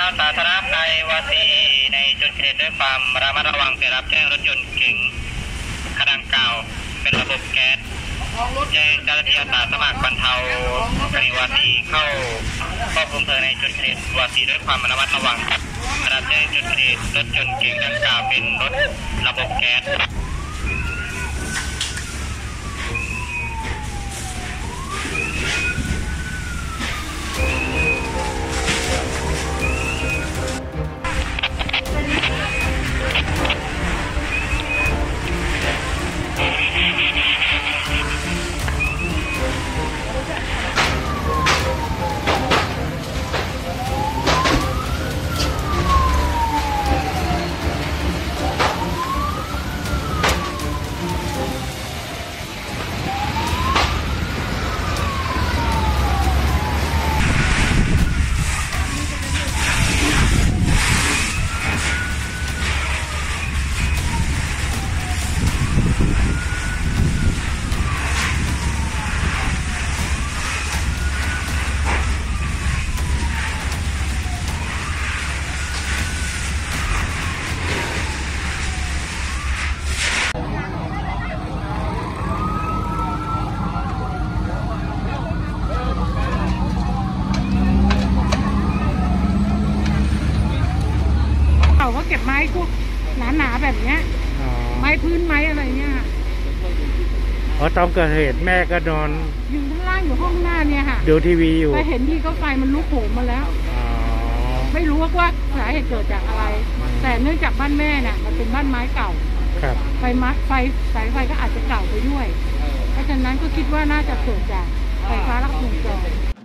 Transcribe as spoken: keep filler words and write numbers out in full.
สาธารณภัยวาสีในจุดเกิดเหตุด้วยความระมัดระวังได้รับแจ้งรถยนต์เก๋งขนาดเก่าเป็นระบบแก๊สแจ้งเจ้าหน้าที่อาสาสมัครบรรเทากรณีวาสีเข้าควบคุมเพลิงในจุดเกิดเหตุวาสีด้วยความระมัดระวังได้รับแจ้งจุดเกิดเหตุรถยนต์เก๋งดังกล่าวเป็นรถระบบแก๊สเขาก็เก็บไม้พวกหนาๆแบบเนี้ยไม้พื้นไม้อะไรเนี่ยเพราะตอนเกิดเหตุแม่ก็นอนอยู่ข้างล่างอยู่ห้องหน้าเนี่ยค่ะดูทีวีอยู่ไปเห็นที่เขาไฟมันลุกโหมมาแล้วไม่รู้ว่าสาเหตุเกิดจากอะไรแต่เนื่องจากบ้านแม่เนี่ยมันเป็นบ้านไม้เก่าไฟมัดไฟสายไฟก็อาจจะเก่าไปด้วยเพราะฉะนั้นก็คิดว่าน่าจะเกิดจากไฟฟ้าลัดวงจร